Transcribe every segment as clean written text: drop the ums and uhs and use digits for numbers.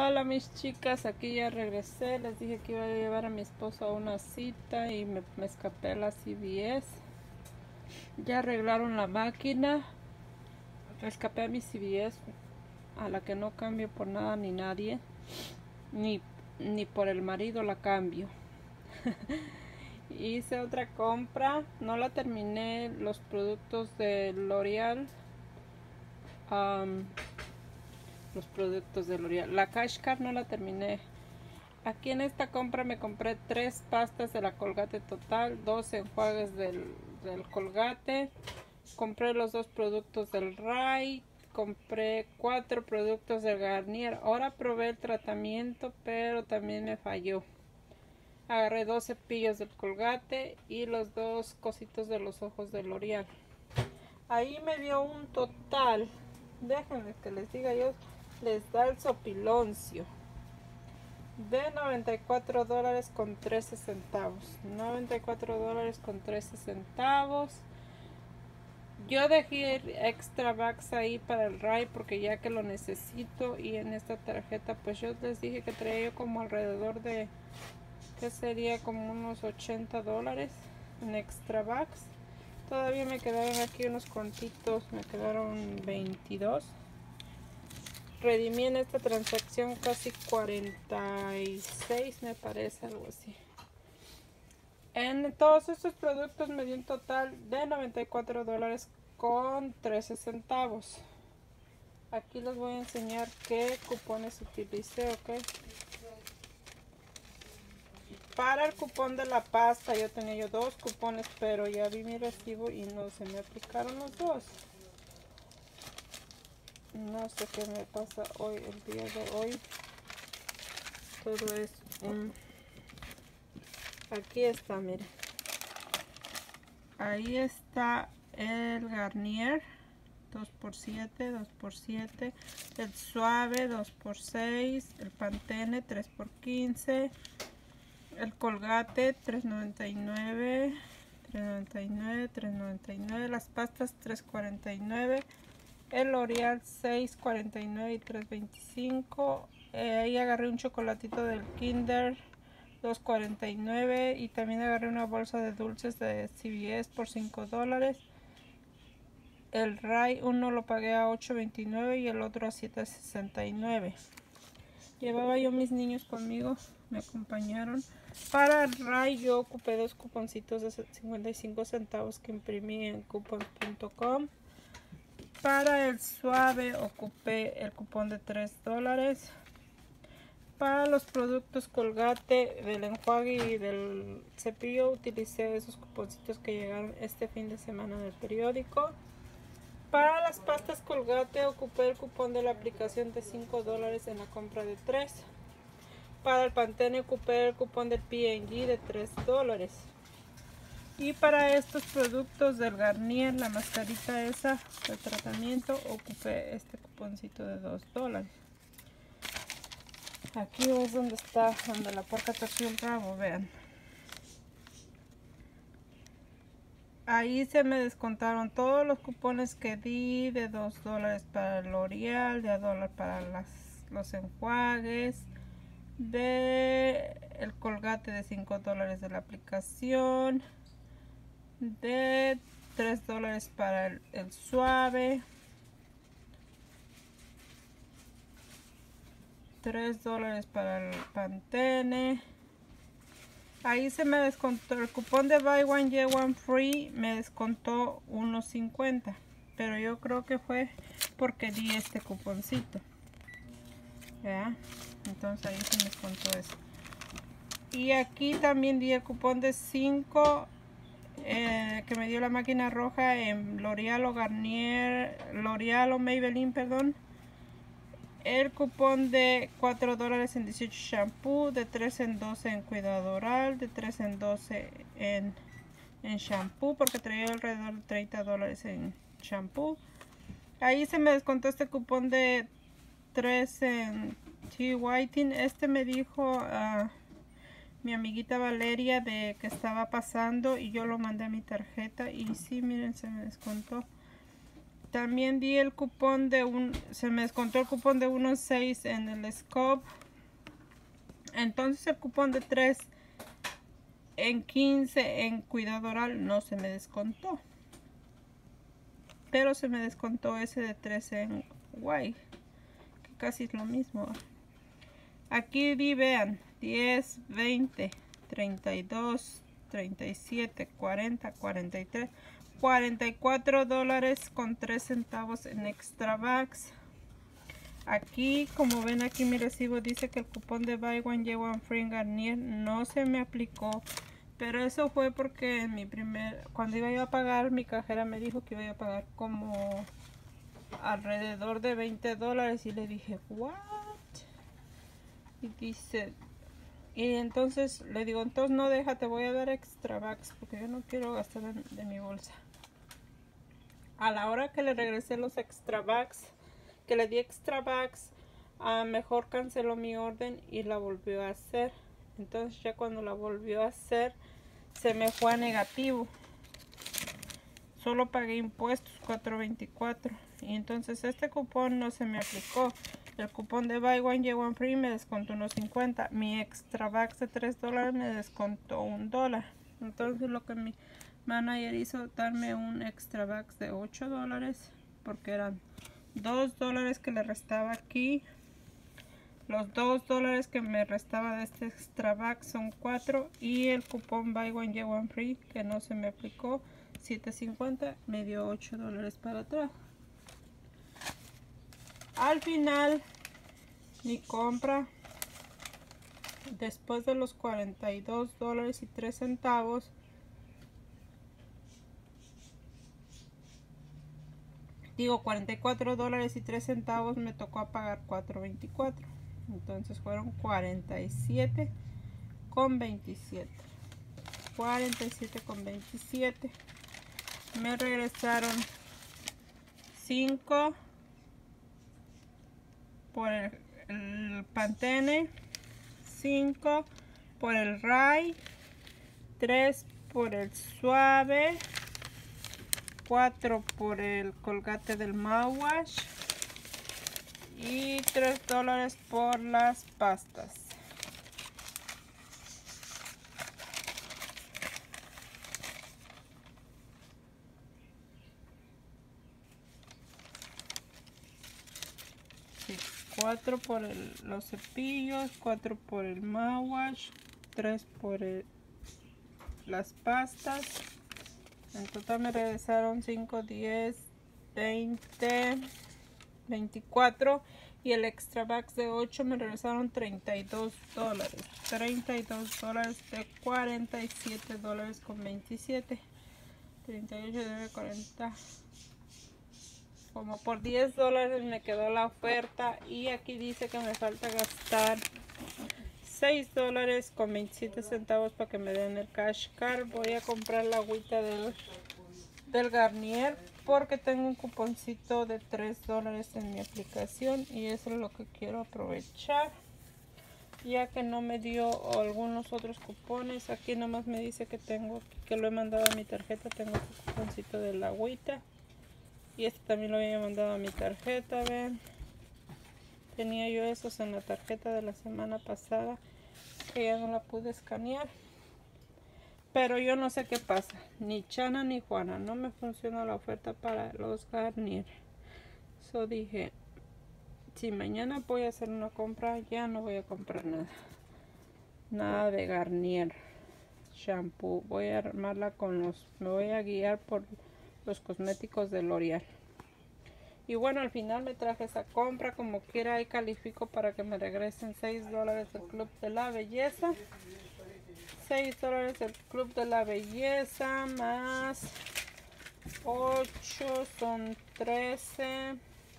Hola mis chicas, aquí ya regresé. Les dije que iba a llevar a mi esposo a una cita y me escapé a la CVS. Ya arreglaron la máquina. Me escapé a mi CVS, a la que no cambio por nada ni nadie, ni por el marido la cambio. Hice otra compra, no la terminé. Los productos de L'Oreal, la Cash Card no la terminé. Aquí en esta compra me compré 3 pastas de la Colgate Total, 2 enjuagues del Colgate, compré los 2 productos del Ray, compré 4 productos del Garnier. Ahora probé el tratamiento, pero también me falló. Agarré 2 cepillos del Colgate y los 2 cositos de los ojos de L'Oreal. Ahí me dio un total, déjenme que les diga, yo les da el sopiloncio de $94 con 13 centavos. $94 con 13 centavos. Yo dejé extra bucks ahí para el Ray porque ya que lo necesito, y en esta tarjeta pues yo les dije que traía yo como alrededor de, que sería como unos $80 en extra bucks. Todavía me quedaron aquí unos cuantitos, me quedaron 22. Redimí en esta transacción casi 46, me parece, algo así. En todos estos productos me dio un total de $94 con 13 centavos. Aquí les voy a enseñar qué cupones utilicé, ¿ok? Para el cupón de la pasta yo tenía 2 cupones, pero ya vi mi recibo y no se me aplicaron los 2. No sé qué me pasa hoy, el día de hoy. Todo es aquí está, miren. Ahí está el Garnier 2x7, 2x7, el Suave 2x6, el Pantene 3x15, el Colgate $3.99, $3.99, $3.99, las pastas $3.49, el L'Oreal $6.49 y $3.25. Ahí agarré un chocolatito del Kinder $2.49 y también agarré una bolsa de dulces de CVS por $5. El Ray uno lo pagué a $8.29 y el otro a $7.69. Llevaba yo mis niños conmigo, me acompañaron. Para el Ray yo ocupé 2 cuponcitos de 55 centavos que imprimí en coupons.com. Para el Suave ocupé el cupón de $3. Para los productos Colgate del enjuague y del cepillo utilicé esos cuponcitos que llegaron este fin de semana del periódico. Para las pastas Colgate ocupé el cupón de la aplicación de $5 en la compra de 3. Para el Pantene ocupé el cupón del P&G de $3. Y para estos productos del Garnier, la mascarita esa de tratamiento, ocupé este cuponcito de $2. Aquí es donde está, donde la puerca torció el rabo, vean. Ahí se me descontaron todos los cupones que di de $2 para el L'Oreal, de $1 para los enjuagues, de el Colgate de $5 de la aplicación, de $3 para el Suave, $3 para el Pantene. Ahí se me descontó el cupón de Buy One Get One Free, me descontó $1.50, pero yo creo que fue porque di este cuponcito, ¿ya? Entonces ahí se me descontó eso. Y aquí también di el cupón de 5 que me dio la máquina roja en L'Oreal o Garnier, L'Oreal o Maybelline, perdón. El cupón de $4 en 18 shampoo, de 3 en 12 en cuidado oral, de 3 en 12 en shampoo, porque traía alrededor de $30 en shampoo. Ahí se me descontó este cupón de 3 en tea whitening. Este me dijo mi amiguita Valeria de que estaba pasando y yo lo mandé a mi tarjeta y sí, miren, se me descontó. También di el cupón de se me descontó el cupón de 1.6 en el Scope. Entonces el cupón de 3 en 15 en cuidado oral no se me descontó. Pero se me descontó ese de 3 en Guay, que casi es lo mismo. Aquí vi, vean, 10, 20, 32, 37, 40, 43, $44 con 3 centavos en Extra Bags. Aquí, como ven aquí mi recibo, dice que el cupón de Buy One Get One Free en Garnier no se me aplicó. Pero eso fue porque en cuando iba yo a pagar, mi cajera me dijo que iba a pagar como alrededor de $20. Y le dije, ¿what? Y dice, y entonces le digo, entonces no, te voy a dar Extra Bags porque yo no quiero gastar de mi bolsa. A la hora que le regresé los Extra Bags, que le di Extra Bags, mejor canceló mi orden y la volvió a hacer. Entonces ya cuando la volvió a hacer, se me fue a negativo. Solo pagué impuestos $4.24. Y entonces este cupón no se me aplicó. El cupón de Buy One Get One Free me descontó $1.50. Mi Extra Bags de $3 me descontó $1. Entonces lo que mi manager hizo, darme un Extra Bags de $8, porque eran $2 que le restaba aquí. Los $2 que me restaba de este Extra Bag son 4. Y el cupón Buy One Get One Free, que no se me aplicó, $7.50, me dio $8 para atrás. Al final, mi compra, después de los $42 y 3 centavos, digo $44 y 3 centavos, me tocó a pagar $4.24. Entonces fueron 47.27. 47.27. Me regresaron 5 por el Pantene, 5 por el Ray, 3 por el Suave, 4 por el Colgate del Mouthwash y $3 por las pastas. Sí, 4 por los cepillos, 4 por el mouthwash, 3 por las pastas. En total me regresaron 5, 10, 20, 24, y el Extra Bags de 8 me regresaron $32. $32 de $47 con 27. 38 de 40. Como por $10 me quedó la oferta. Y aquí dice que me falta gastar $6 con 27 centavos para que me den el cash card. Voy a comprar la agüita del Garnier porque tengo un cuponcito de $3 en mi aplicación y eso es lo que quiero aprovechar, ya que no me dio algunos otros cupones. Aquí nomás me dice que lo he mandado a mi tarjeta. Tengo el cuponcito de la agüita y este también lo había mandado a mi tarjeta. Ven, tenía yo esos en la tarjeta de la semana pasada que ya no la pude escanear. Pero yo no sé qué pasa, ni Chana ni Juana, no me funciona la oferta para los Garnier. So dije, si mañana voy a hacer una compra, ya no voy a comprar nada de Garnier shampoo. Voy a armarla me voy a guiar por los cosméticos de L'Oreal. Y bueno, al final me traje esa compra. Como quiera, ahí califico para que me regresen $6 del Club de la Belleza. $6 del Club de la Belleza más 8 son 13,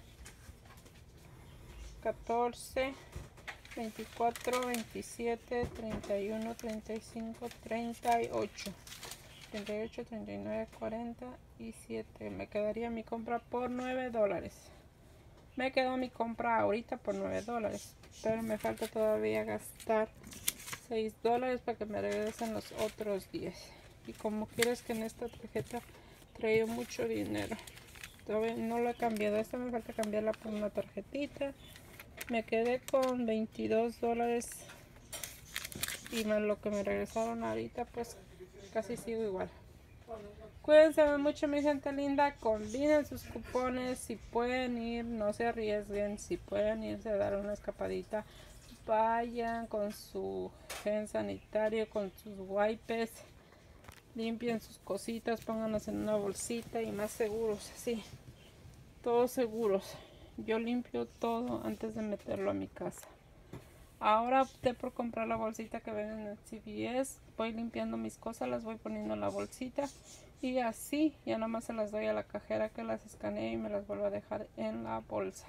14, 24, 27, 31, 35, 38, 38, 39, 47. Me quedaría mi compra por $9. Me quedó mi compra ahorita por $9, pero me falta todavía gastar $6 para que me regresen los otros 10. Y como quieres que en esta tarjeta traigo mucho dinero, todavía no lo he cambiado. Esta me falta cambiarla por una tarjetita. Me quedé con $22 y más lo que me regresaron ahorita, pues casi sigo igual. Cuídense mucho, mi gente linda. Combinen sus cupones. Si pueden ir, no se arriesguen. Si pueden irse a dar una escapadita, vayan con su gel sanitario, con sus wipes. Limpien sus cositas, pónganlas en una bolsita y más seguros, así. Todos seguros. Yo limpio todo antes de meterlo a mi casa. Ahora opté por comprar la bolsita que ven en el CVS. Voy limpiando mis cosas, las voy poniendo en la bolsita. Y así ya nada más se las doy a la cajera que las escanee y me las vuelvo a dejar en la bolsa.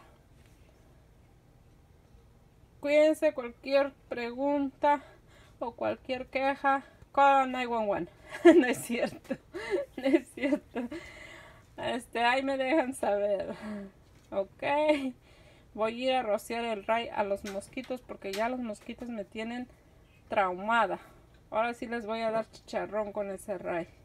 Cuídense, cualquier pregunta o cualquier queja, call 911. No es cierto, no es cierto. Ahí me dejan saber. Ok. Voy a ir a rociar el ray a los mosquitos porque ya los mosquitos me tienen traumada. Ahora sí les voy a dar chicharrón con ese ray.